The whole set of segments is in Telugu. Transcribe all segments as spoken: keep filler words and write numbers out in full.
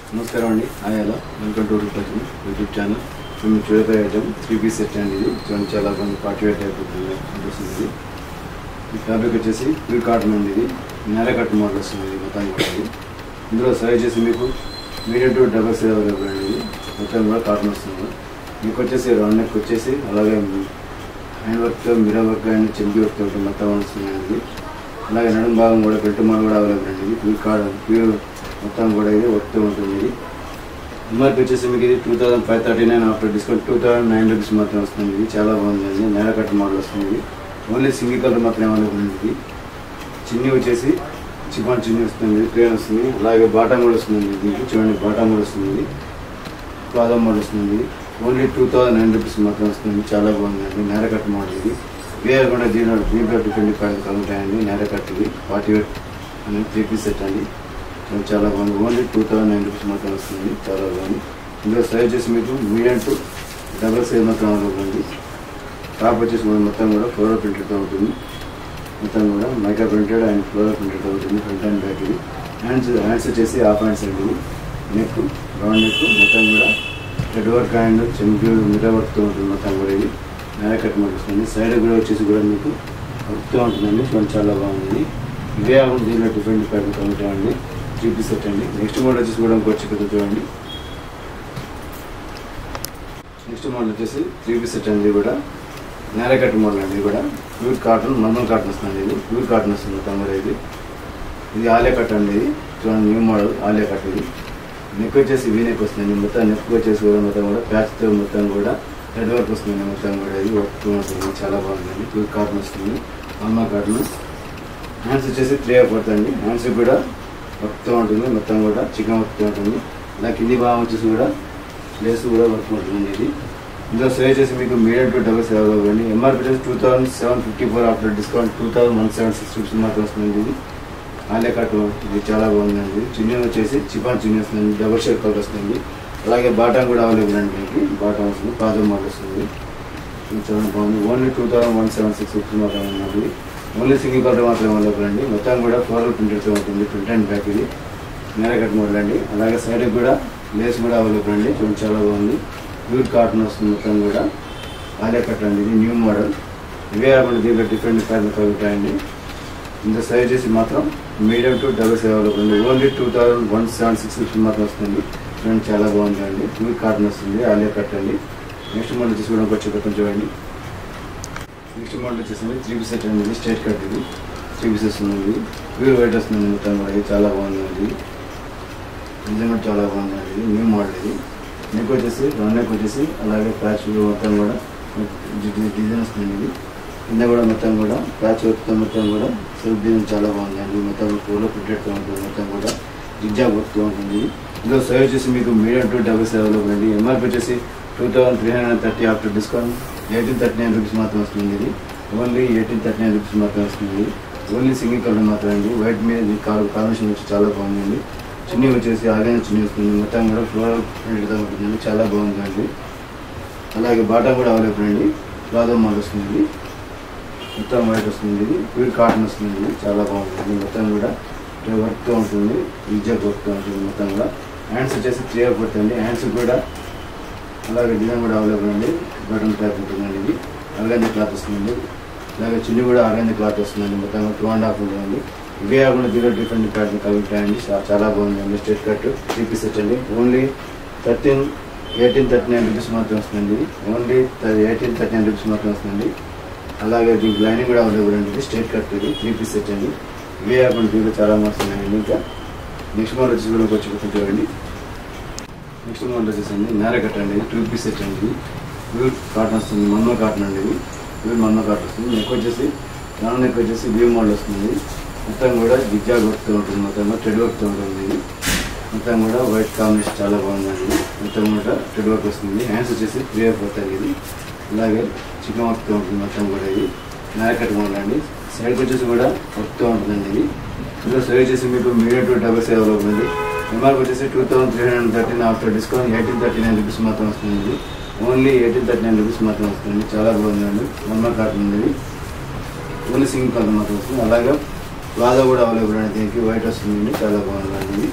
నమస్కారం అండి. హాయ్ హలో వెల్కమ్ టు రూపజన్ యూట్యూబ్ ఛానల్. మేము చూడబోయే ఐటమ్ త్రీ పీస్ సెట్ అండి. ఇది చూడండి, చాలా బాగుంది. పార్టీ వేర్ టైప్ అనిపిస్తుంది. ఇది ఈ ఫ్యాబ్రిక్ వచ్చేసి ప్యూర్ కాటన్ ఉంది. ఇది నేల కట్ మోడల్ వస్తుంది. ఇది మొత్తం కూడా ఇది ఇందులో సైజ్ చేసి మీకు medium to double size available అండి. ఇది మొత్తం కూడా కాటన్ వస్తుంది. మీకు వచ్చేసి రౌండ్ నెక్ వచ్చేసి అలాగే hand work, mirror work and చెంపి వర్క్ తోటి మొత్తం వస్తుంది అండి. అలాగే నడుము భాగం కూడా బెల్ట్ మోడల్ కూడా అవైలబుల్ అండి. ఇది ప్యూర్ కాటన్ ప్యూర్ మొత్తం కూడా ఇది వర్క్తో ఉంటుంది. ఇది ఎంఆర్పీ వచ్చేసి మీకు ఇది two thousand five thirty nine after discount two thousand nine rupees మాత్రం వస్తుంది. ఇది చాలా బాగుందండి. నేల కట్ మోడల్ వస్తుంది. ఓన్లీ సింగిల్ కలర్ మాత్రం అవైలబుల్ ఉంది. ఇది చిన్ని వచ్చేసి చిపాన్ చిన్ని వస్తుంది, ప్లేన్ వస్తుంది. అలాగే బాటమ్ కూడా వస్తుంది. దీనికి చూడండి, బాటమ్ కూడా వస్తుంది. ప్లాజా మోడల్ వస్తుంది. Only two thousand nine rupees మాత్రం వస్తుంది. చాలా బాగుందండి. నేల కట్ మోడల్ ఇది వేర్ కూడా దీని దీంట్లో డిఫరెంట్ డిఫరెంట్ కలుగుతాయండి. నేల కట్ ఇది పార్టీ వేర్ అనేది త్రీ పీస్ సెట్ అండి. చాలా బాగుంది. Only two thousand nine rupees మాత్రం వస్తుంది. చాలా బాగుంది. ఇందులో సైజ్ చేసి మీకు మీడియం టు డబల్ సైజ్ మాత్రం అవైలబుల్ ఉంది. టాప్ వచ్చేసి మొత్తం కూడా ఫ్లోరల్ ప్రింటెడ్తో ఉంటుంది. మొత్తం కూడా మైక్రో ప్రింటెడ్ అండ్ ఫ్లోరల్ ప్రింటెడ్తో ఉంటుంది. ఫ్రంట్ అండ్ బ్యాక్ ఇది. హ్యాండ్స్ హ్యాండ్స్ వచ్చేసి హాఫ్ హ్యాండ్స్ అండి. నెక్ రౌండ్ నెక్ మొత్తం కూడా రెడ్ వర్క్ అండ్ చెంపి మిర్రర్ వర్క్తో ఉంటుంది. మొత్తం కూడా ఇది నేల కట్ వస్తుంది. సైడ్ కూడా వచ్చేసి కూడా మీకు వర్క్తో ఉంటుందండి. చూడండి, చాలా బాగుంది. ఇవే కాకుండా దీనిలో డిఫరెంట్ డిఫరెంట్ ఉంటాయండి. త్రీ పీస్ సెట్ అండి. నెక్స్ట్ మోడల్ వచ్చేసి కూడా వచ్చి కదా చూడండి. నెక్స్ట్ మోడల్ వచ్చేసి త్రీ పీస్ సెట్ అండి. కూడా నేల కట్ మోడల్ అండి. కూడా ప్యూర్ కాటన్ నార్మల్ కాటన్ వస్తుంది. ఇది ప్యూర్ కాటన్ వస్తుంది మొత్తం కూడా. ఇది ఇది ఆలియా కట్ అండి. ఇది చూడండి, న్యూ మోడల్ ఆలియా కట్. ఇది నెక్ వచ్చేసి వీ నెక్ వస్తుంది. మొత్తం నెక్ వచ్చేసి కూడా మొత్తం కూడా ప్యాచ్తో మొత్తం కూడా రెడ్ వర్క్ వస్తుంది. మొత్తం కూడా ఇది వర్క్ ఉంటుంది. చాలా బాగుందండి. ప్యూర్ కాటన్ వస్తుంది, నార్మల్ కాటన్. హ్యాండ్స్ వచ్చేసి త్రీ ఆఫ్ పడుతుంది. హ్యాండ్స్ కూడా వర్క్తో ఉంటుంది. మొత్తం కూడా చికెన్ వర్క్తో ఉంటుంది. ఇలా కింది భాగం వచ్చేసి కూడా లేస్ కూడా వర్క్ ఉంటుంది. ఇది ఇందులో సైజ్ చేసి మీకు మీడియం టు డబల్ సైజ్ అవ్వండి. ఎంఆర్పీ వచ్చేసి two thousand seven fifty four after discount two thousand one seven six rupees మాత్రం వస్తుంది. ఇది ఆలియా కట్. ఇది చాలా బాగుందండి. చిన్ని వచ్చేసి చిపాన్ చిన్ని వస్తుంది. డబల్ షేడ్ కలర్ వస్తుంది. అలాగే బాటమ్ కూడా అవైలబుల్ అండి. మీకు బాటమ్ వస్తుంది, పాదం మోడల్ వస్తుంది. చాలా బాగుంది. Only two thousand one seven six rupees మాత్రం ఉన్నది. ఓన్లీ సింగిల్ కలర్ మాత్రమే అవైలబుల్ అండి. మొత్తం కూడా ఫ్లోరల్ ప్రింటెడ్తో ఉంటుంది. ఫ్రంట్ అండ్ బ్యాక్ ఇది నేల కట్ మోడల్ అండి. అలాగే సైడ్ కూడా లేస్ కూడా అవైలబుల్ అండి. చూడండి, చాలా బాగుంది. ప్యూర్ కాటన్ వస్తుంది. మొత్తం కూడా ఆలియా కట్ అండి. ఇది న్యూ మోడల్. ఇవే కాకుండా దీంట్లో డిఫరెంట్ డిఫరెంట్ కలుగుతాయండి. ఇంత సైజ్ చేసి మాత్రం medium to double size available ఉంది. Only two thousand one seven six rupees మాత్రం వస్తుంది. చూడండి, చాలా బాగుంది అండి. ప్యూర్ కాటన్ వస్తుంది, ఆలియా కట్ అండి. నెక్స్ట్ మోడల్ వచ్చేసి కూడా వచ్చి కొంచెం చూడండి. నెక్స్ట్ మోడల్ వచ్చేసింది త్రీ పీస్ సెట్ అండి. స్ట్రైట్ కట్ ఇది త్రీ పీసెస్ ఉంది. ప్యూర్ వైట్ వస్తుంది మొత్తం కూడా. ఇది చాలా బాగుందండి. డిజైన్ కూడా చాలా బాగుందండి. ఇది న్యూ మోడల్. ఇది నెక్ వచ్చేసి రౌండ్ నెక్ వచ్చేసి అలాగే ప్యాచ్ మొత్తం కూడా డిజైన్ వస్తుంది. ఇది కింద కూడా మొత్తం కూడా ప్యాచ్ వర్క్తో మొత్తం కూడా సెల్ఫ్ డిజైన్ చాలా బాగుందండి. మొత్తం పూలో ప్రింటెడ్తో ఉంటుంది. మొత్తం కూడా జిగ్జాగ్ వర్క్తో ఉంటుంది. ఇందులో సైజ్ వచ్చేసి మీకు medium to double size available అండి. ఎంఆర్పీ వచ్చేసి two thousand three hundred thirty after discount eighteen thirty nine rupees మాత్రం వస్తుంది. ఇది only eighteen thirty nine rupees మాత్రం వస్తుంది. ఓన్లీ సింగిల్ కలర్ మాత్రం అండి. వైట్ మీద కలర్ కాంబినేషన్ వచ్చి చాలా బాగుందండి. చిన్ని వచ్చేసి ఆర్గానిక్ చిన్ని వస్తుంది. మొత్తం కూడా ఫ్లోరల్ ప్రింటెడ్తో ఉంటుందండి. చాలా బాగుందండి. అలాగే బాటమ్ కూడా అవైలబుల్ అండి. ప్లాజో మోడల్ వస్తుంది. మొత్తం వైట్ వస్తుంది. ఇది ప్యూర్ కాటన్ వస్తుంది. ఇది చాలా బాగుంటుంది. మొత్తం కూడా వర్క్తో ఉంటుంది. విజయ్ వర్క్తో ఉంటుంది. మొత్తం కూడా హ్యాండ్స్ వచ్చేసి త్రీ ఆఫ్ పడుతుంది. హ్యాండ్స్ కూడా అలాగే డిజైన్ కూడా అవైలబుల్ అండి. బటన్ టైప్ ఉంటుందండి. ఇది ఆర్గానిక్ క్లాత్ వస్తుంది. అలాగే చిన్ని కూడా ఆర్గానిక్ క్లాత్ వస్తుందండి. మొత్తం టూ అండ్ హాఫ్ ఉంటుందండి. ఇవే కాకుండా దీనిలో డిఫరెంట్ ప్యాటర్న్ కలుగుతాయండి. చాలా బాగుందండి. Straight cut three piece set అండి. Only thirteen eighteen thirty nine rupees మాత్రం వస్తుంది. Only eighteen thirty nine rupees మాత్రం వస్తుంది. అలాగే దీనికి లైనింగ్ కూడా అవైలబుల్ అండి. స్ట్రైట్ కట్ ఇది త్రీ పీస్ సెట్ అండి. ఇవే కాకుండా దీంట్లో చాలా వస్తున్నాయండి. ఇంకా నెక్స్ట్ మోడల్ వచ్చేసి కూడా వచ్చి చూడండి. నెక్స్ట్ మోడల్ వచ్చేసండి నేల కట్ అండి. టూ పీస్ సెట్ అండి. ప్యూర్ కాటన్ వస్తుంది. మన్మ కాటన్ అండి. ఇది ప్యూర్ మన్మ కాటన్ వస్తుంది. నెక్ వచ్చేసి రౌండ్ నెక్ వచ్చేసి వ్యూ మోడల్ వస్తుంది. మొత్తం కూడా జిగ్జాగ్ వర్క్తో ఉంటుంది. మొత్తం కూడా ట్రెడ్ వర్క్తో ఉంటుంది. ఇది మొత్తం కూడా వైట్ కాంబినేషన్ చాలా బాగుందండి. మొత్తం కూడా ట్రెడ్ వర్క్ వస్తుంది. హ్యాండ్స్ వచ్చేసి త్రీ ఆఫ్ అవుతాయి. ఇది అలాగే చికెన్ వర్క్తో ఉంటుంది. మొత్తం కూడా ఇది నేల కట్ మోడల్ అండి. సైడ్కి వచ్చేసి కూడా వర్క్తో ఉంటుందండి. ఇది ఇందులో సైజ్ వచ్చేసి మీకు medium to double size available ఉంది. ఎంఆర్పీ వచ్చేసి two thousand three hundred thirteen after discount eighteen thirty nine rupees మాత్రం వస్తుంది. Only eighteen thirty nine rupees మాత్రం వస్తుంది. చాలా బాగుందండి. వన్ కాటన్ ఉంది. ఓన్లీ సింగిల్ కలర్ మాత్రం వస్తుంది. అలాగే ప్లాజో కూడా అవైలబుల్ అండి. దీనికి వైట్ వస్తుంది. చాలా బాగుందండి.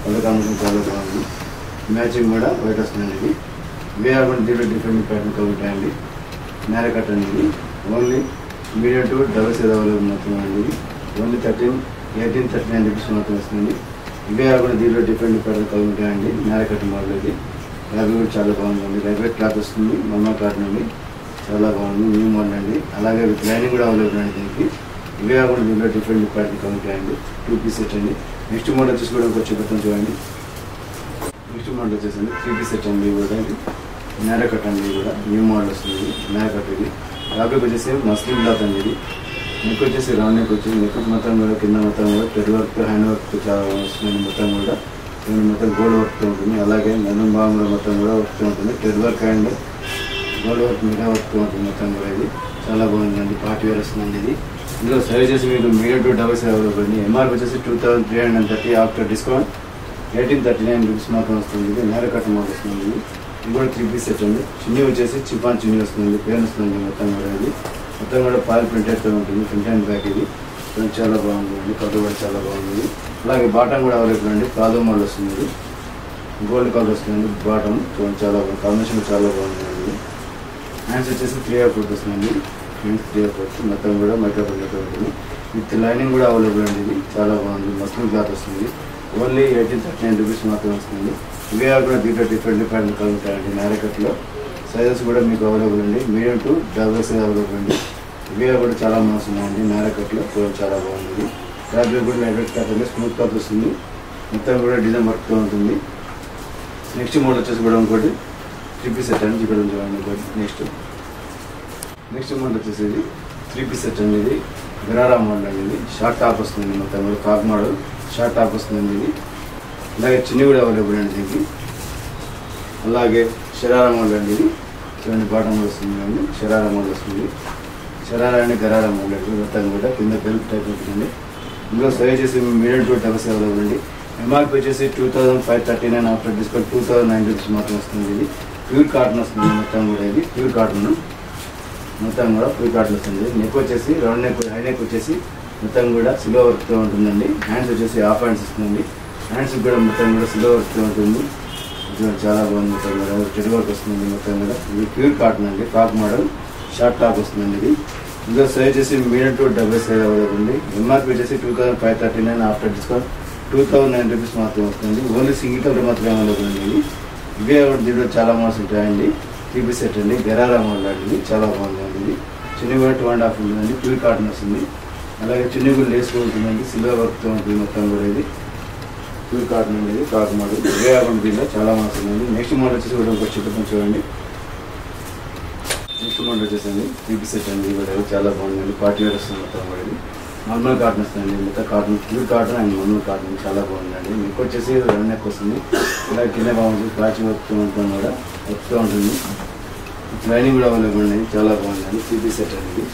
కలర్ కాంబినేషన్ చాలా బాగుంది. మ్యాచింగ్ కూడా వైట్ వస్తుందండి. ఇది ఇవే కాకుండా దీంట్లో డిఫరెంట్ ప్యాటర్న్ ఉంటాయండి. నేర కట్ అండి. ఇది only medium to double size available మాత్రమే అండి. ఇది only thirteen eighteen thirty nine rupees మాత్రం వస్తుంది. ఇవే కాకుండా దీంట్లో డిఫరెంట్ ప్యాటర్న్ కలర్ ఉంటాయండి. నేర కట్ మోడల్ ఇది అవి కూడా చాలా బాగుందండి. లైట్ క్లాత్ వస్తుంది. మమ్మా కాటన్ అండి, చాలా బాగుంది. న్యూ మోడల్ అండి. అలాగే విత్ లైనింగ్ కూడా అవైలబుల్ అండి దీనికి. ఇవే కాకుండా దీంట్లో డిఫరెంట్ ప్యాటర్న్ ఉంటాయండి. టూ పీస్ సెట్ అండి. నెక్స్ట్ మోడల్ వచ్చేసి కూడా ఇంకొక చూపిస్తాం చూడండి. నెక్స్ట్ మోడల్ వచ్చేసండి త్రీ పీస్ సెట్ అండి. కూడా ఇది నేర కట్ అండి. ఇది కూడా న్యూ మోడల్ వస్తుంది. నేర కట్ ఇది ఫ్యాబ్రిక్ వచ్చేసి మస్లిన్ క్లాత్ అండి. ఇది నెక్ వచ్చేసి రౌండ్ నెక్ వచ్చి నెక్ మొత్తం కూడా కింద మొత్తం కూడా థ్రెడ్ వర్క్ హ్యాండ్ వర్క్ చాలా వస్తుంది. మొత్తం కూడా మొత్తం గోల్డ్ వర్క్తో ఉంటుంది. అలాగే నన్ను భాగం కూడా మొత్తం కూడా వర్క్తో ఉంటుంది. Thread work and gold work మీద వర్క్తో ఉంటుంది. మొత్తం కూడా ఇది చాలా బాగుందండి. పార్టీ వేర్ వస్తుందండి. ఇది ఇందులో సైజ్ వచ్చేసి మీకు medium to double size available అండి. ఎంఆర్పి వచ్చేసి two thousand three hundred and thirty after discount eighteen thirty nine rupees మాత్రం వస్తుంది. ఇది నేర కట్ మోడల్ వస్తుంది. ఇది కూడా త్రీ పీస్ సెట్ అండి. చున్నీ వచ్చేసి చిపాన్ చున్నీ వస్తుంది. ప్లేన్ వస్తుంది. మొత్తం కూడా ఇది మొత్తం కూడా పాల్ ప్రింటెడ్తో ఉంటుంది. ఫ్రంట్ అండ్ బ్యాక్ ఇది చాలా బాగుంటుంది. కలర్ కూడా చాలా బాగుంది. అలాగే బాటమ్ కూడా అవైలబుల్ అండి. ప్లాజో మోడల్ వస్తుంది. ఇది గోల్డ్ కలర్ వస్తుంది. బాటమ్ చాలా కాంబినేషన్ చాలా బాగుంటుంది. హ్యాండ్స్ వచ్చేసి త్రీ ఆర్ ఫోర్త్ వస్తుంది. హ్యాండ్స్ త్రీ ఆర్ ఫోర్త్ మొత్తం కూడా మైక్రో ప్రింటెడ్ ఉంటుంది. విత్ లైనింగ్ కూడా అవైలబుల్ అండి. ఇది చాలా బాగుంది. మస్లిన్ క్లాత్ వస్తుంది. Only eighteen thirty nine rupees మాత్రం వస్తుంది. ఇవే కూడా దీంట్లో డిఫరెంట్ డిఫరెంట్ కలర్ ఉంటాయండి. నేర కట్లో సైజెస్ కూడా మీకు అవైలబుల్ అండి. Medium to double size available అండి. ఇవే కూడా చాలా మోసం ఉన్నాయండి. నేర కట్లో చాలా బాగుంది. ఫ్యాబ్రిక్ కూడా లైట్ క్లాత్ అండి. స్మూత్ క్లాత్ వస్తుంది. మొత్తం కూడా డిజైన్ వర్క్తో ఉంటుంది. నెక్స్ట్ మోడల్ వచ్చేసి కూడా ఇంకోటి త్రీ పీస్ సెట్ అండి. ఇక్కడ చూడండి ఇంకోటి నెక్స్ట్ నెక్స్ట్ మోడల్ వచ్చేసి త్రీ పీస్ సెట్ అండి. ఇది గరారా మోడల్ అండి. ఇది షార్ట్ టాప్ వస్తుంది. మొత్తం కూడా కాక్ మోడల్ షార్ట్ టాప్ వస్తుందండి. ఇది అలాగే చిన్ని కూడా అవైలబుల్ అండి దీనికి. అలాగే షరారా మోడల్ అండి. ఇది చూడండి బాటమ్ వస్తుంది అండి. షరారా మోడల్ వస్తుంది. షరారా అండి గరారా మోడల్ అండి. మొత్తం కూడా కింద బెల్ట్ టైప్ ఉంటుందండి. ఇందులో సైజ్ చేసి medium to double size available అండి. ఎంఆర్పి వచ్చేసి two thousand five thirty nine after discount two thousand nine rupees మాత్రం వస్తుంది. ఇది ప్యూర్ కాటన్ వస్తుంది. మొత్తం కూడా ఇది ప్యూర్ కాటన్ మొత్తం కూడా ప్యూర్ కాటన్ వస్తుంది. నెక్ వచ్చేసి రౌండ్ నెక్ హై నెక్ వచ్చేసి మొత్తం కూడా సిల్వర్ వర్క్తో ఉంటుందండి. హ్యాండ్స్ వచ్చేసి హాఫ్ హ్యాండ్స్ వస్తుందండి. హ్యాండ్స్ కూడా మొత్తం కూడా సిల్వర్ వర్క్తో ఉంటుంది. చాలా బాగుంది. మొత్తం కూడా థ్రెడ్ వర్క్ వస్తుంది. మొత్తం కూడా ఇది ప్యూర్ కాటన్ అండి. టాప్ మోడల్ షార్ట్ టాప్ వస్తుందండి. ఇది ఇందులో సైజ్ వచ్చేసి medium to double size available ఉంది. ఎంఆర్పి వచ్చేసి two thousand five thirty nine after discount two thousand nine rupees మాత్రం వస్తుంది. ఓన్లీ సింగిల్ కలర్ మాత్రమే అవైలబుల్ అండి. ఇది ఇవే దీంట్లో చాలా మోడల్స్ ఉంటాయండి. త్రీ పీస్ సెట్ అండి. గరారా మోడల్ అండి. చాలా బాగుందండి. ఇది చున్నీ కూడా టూ అండ్ హాఫ్ ఉంటుందండి. ప్యూర్ కాటన్ వస్తుంది. అలాగే చున్నీ కూడా లేస్ ఉంటుందండి. సిల్వర్ వర్క్తో ఉంటుంది. మొత్తం కూడా ఇది ప్యూర్ కాటన్ అండి. ఇది కాటన్ మోడల్ ఇవే కాకుండా దీంట్లో చాలా మోడల్స్ ఉందండి. నెక్స్ట్ మోడల్ వచ్చేసి కూడా ఇంకొక చూపిస్తాం చూడండి. నెక్స్ట్ మోడల్ వచ్చేసండి త్రీ పీస్ సెట్ అండి. కూడా చాలా బాగుందండి. పార్టీ వేర్ వస్తుంది. మొత్తం కూడా ఇది నార్మల్ కాటన్ వస్తుందండి. మొత్తం cotton pure cotton and normal cotton చాలా బాగుందండి. నెక్ వచ్చేసి రౌండ్ నెక్ వస్తుంది. ఇలా కింద బాగుంటుంది. ప్లాచ్ వర్క్తో మొత్తం కూడా వర్క్తో ఉంటుంది. లైనింగ్ కూడా అవైలబుల్ అండి. చాలా బాగుందండి. త్రీ పీస్ సెట్ అండి.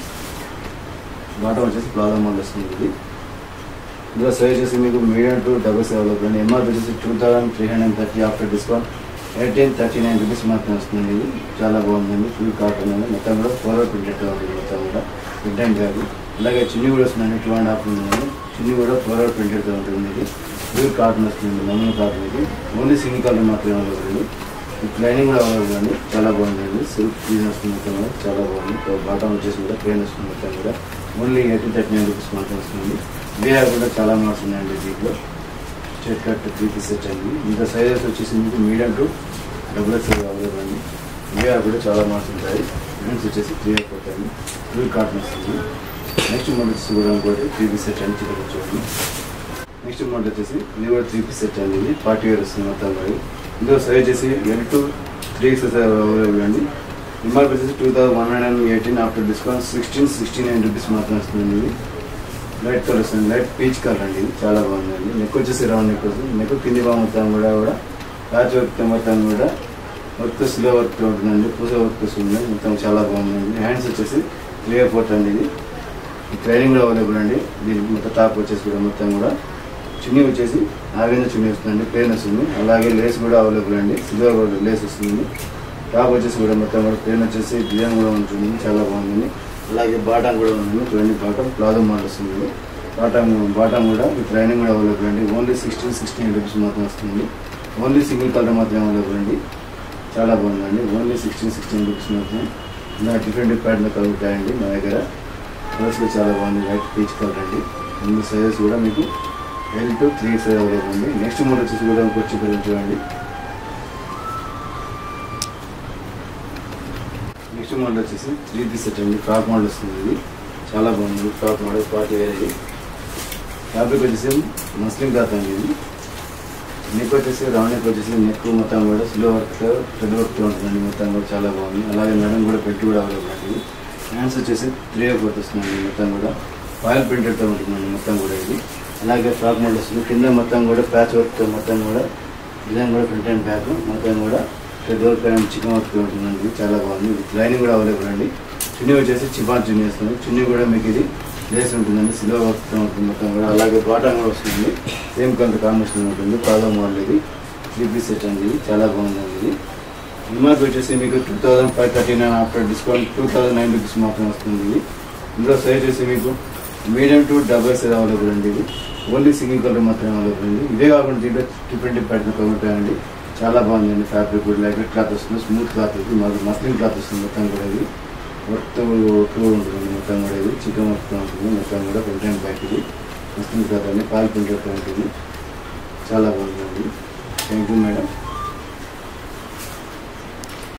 బాటమ్ వచ్చేసి ప్లాజో మోడల్ వస్తుంది. ఇది ఇందులో సైజ్ వచ్చేసి మీకు medium to double size available అండి. ఎంఆర్పి వచ్చేసి two thousand three hundred thirty after discount eighteen thirty nine rupees మాత్రం వస్తుంది. ఇది చాలా బాగుందండి. ఫుల్ కాటన్ అండి. మొత్తం కూడా ఫోర్వర్డ్ ప్రింటెడ్గా ఉంటుంది. మొత్తం కూడా ప్రింట్ అండ్ బ్యాగ్. అలాగే చున్నీ కూడా వస్తుందండి. టూ అండ్ హాఫ్ ఉందండి. చున్నీ కూడా ఫోర్వర్డ్ ప్రింటెడ్గా ఉంటుంది. ఇది ప్యూర్ కాటన్ వస్తుంది. మమ్మల్ని కాటన్ ఇది ఓన్లీ సింగిల్ కలర్ మాత్రమే అవైలబుల్. లైనింగ్ కూడా అవైలబుల్ అండి. చాలా బాగుందండి. సిల్క్ డిజైన్ వస్తుంది. మొత్తం కూడా చాలా బాగుంది. బాటమ్ వచ్చేసి కూడా ప్లేన్ వస్తుంది. మొత్తం కూడా only eighteen thirty nine rupees మాత్రం వస్తుంది. ఇవే కూడా చాలా మోడల్స్ ఉన్నాయండి. దీంట్లో straight cut three piece set అండి. ఇంకా సైజెస్ వచ్చేసి మీకు medium to double size available అండి. ఇవే కూడా చాలా మోడల్స్ ఉంటాయి. హ్యాండ్స్ వచ్చేసి త్రీ ఆర్ ఫోర్త్ అండి. ప్యూర్ కాటన్ వస్తుంది. నెక్స్ట్ మోడల్ వచ్చేసి కూడా ఇంకోటి త్రీ పీస్ సెట్ అండి. చిన్న చూడండి. నెక్స్ట్ మోడల్ వచ్చేసి ఇది కూడా త్రీ పీస్ సెట్ అండి. ఇది పార్టీ వేర్ వస్తుంది. మొత్తం కూడా ఇందులో సైజ్ వచ్చేసి L to three size available అండి. ఎంఆర్పి వచ్చేసి two thousand one hundred and eighteen after discount sixteen sixty nine rupees మాత్రం వస్తుంది. ఇది లైట్ కలర్ వస్తుంది. లైట్ పీచ్ కలర్ అండి. ఇది చాలా బాగుందండి. నెక్ వచ్చేసి రౌండ్ నెక్ వస్తుంది. నెక్ కింది భాగం మొత్తం కూడా కూడా ప్యాచ్ వర్క్ మొత్తం కూడా వర్క్ స్లో వర్క్ ఉంటుందండి. పూస వర్క్ వస్తుంది. మొత్తం చాలా బాగుందండి. హ్యాండ్స్ వచ్చేసి క్లియర్ పోర్ట్ అండి. ఇది ట్రైనింగ్ కూడా అవైలబుల్ అండి. దీనికి మొత్తం టాప్ వచ్చేసి కూడా మొత్తం కూడా చున్నీ వచ్చేసి ఆరెంజ్ చున్నీ వస్తుందండి. ప్లేన్ వస్తుంది. అలాగే లేస్ కూడా అవైలబుల్ అండి. సిల్వర్ లేస్ వస్తుంది. టాప్ వచ్చేసి కూడా మొత్తం కూడా ప్లేన్ వచ్చేసి డిజైన్ కూడా ఉంటుంది. చాలా బాగుంది. అలాగే బాటమ్ కూడా ఉంది. చూడండి బాటమ్ ప్లాజో మోడల్ వస్తుంది. బాటమ్ బాటమ్ కూడా విత్ లైనింగ్ కూడా అవైలబుల్ అండి. ఓన్లీ సిక్స్టీన్ సిక్స్టీన్ రూపీస్ మాత్రం వస్తుంది. ఓన్లీ సింగిల్ కలర్ మాత్రం అవైలబుల్ అండి. చాలా బాగుందండి. ఓన్లీ సిక్స్టీన్ సిక్స్టీన్ రూపీస్ మాత్రం ఇలా డిఫరెంట్ ప్యాటర్న్ కలర్ ఉంటాయండి మా దగ్గర. కలర్స్ కూడా చాలా బాగుంది. వైట్ పీచ్ కలర్ అండి. అన్ని సైజెస్ కూడా మీకు L to three size available ఉంది. నెక్స్ట్ మోడల్ వచ్చేసి కూడా వచ్చి చూడండి. నెక్స్ట్ మోడల్ వచ్చేసి త్రీ పీస్ సెట్ అండి. ఫ్రాక్ మోడల్ వస్తుంది. ఇది చాలా బాగుంది. Frock model party wear. ఇది ఫ్యాబ్రిక్ వచ్చేసి మస్లిన్ క్లాత్ అండి. ఇది నెక్ వచ్చేసి రౌండ్ నెక్ వచ్చేసి నెక్ మొత్తం కూడా స్లో వర్క్ రెడ్ వర్క్తో ఉంటుందండి. మొత్తం కూడా చాలా బాగుంది. అలాగే మేడం కూడా పెట్టి కూడా అవైలబుల్ అండి. హ్యాండ్స్ వచ్చేసి త్రీ ఫోర్త్ వస్తుందండి. మొత్తం కూడా ఫాయిల్ ప్రింటెడ్తో ఉంటుందండి మొత్తం కూడా. ఇది అలాగే ఫ్రాక్ మోడల్ వస్తుంది. కింద మొత్తం కూడా ప్యాచ్ వర్క్తో మొత్తం కూడా డిజైన్ కూడా ఫ్రంట్ అండ్ బ్యాక్ మొత్తం కూడా రెడ్ వర్క్ అండ్ చికెన్ వర్క్తో ఉంటుందండి. చాలా బాగుంది. విత్ లైనింగ్ కూడా అవైలబుల్ అండి. చున్నీ వచ్చేసి చిపాన్ చున్నీ వస్తుంది. చున్నీ కూడా మీకు ఇది లేస్ ఉంటుందండి. సిల్వర్ వర్క్తో ఉంటుంది మొత్తం కూడా. అలాగే బాటమ్ కూడా వస్తుంది. సేమ్ కలర్ కాంబినేషన్ ఉంటుంది. పాదో మోడల్ ఇది త్రీ పీస్ సెట్ అండి. ఇది చాలా బాగుందండి. ఇది ఎంఆర్పీ వచ్చేసి మీకు two thousand five thirty nine after discount two thousand nine rupees మాత్రం వస్తుంది. ఇది ఇందులో సైజ్ వచ్చేసి మీకు medium to double size available అండి. ఇది ఓన్లీ సింగిల్ కలర్ మాత్రమే అవైలబుల్ అండి. ఇదే కాకుండా దీంట్లో డిఫరెంట్ ప్యాటర్న్ కలర్ ఉంటాయండి. చాలా బాగుందండి. ఫ్యాబ్రిక్ కూడా లైట్ క్లాత్ వస్తుంది. స్మూత్ క్లాత్ ఇది మస్లిన్ క్లాత్ వస్తుంది మొత్తం కూడా. ఇది వర్క్ టూ ఉంటుంది మొత్తం కూడా. ఇది చికెన్ వర్క్తో ఉంటుంది మొత్తం కూడా. ఫ్రంట్ అండ్ బ్యాక్ ఇది మస్లిన్ క్లాత్ అండి. పాల్ ప్రింటెడ్తో ఉంటుంది. చాలా బాగుందండి. Thank you madam.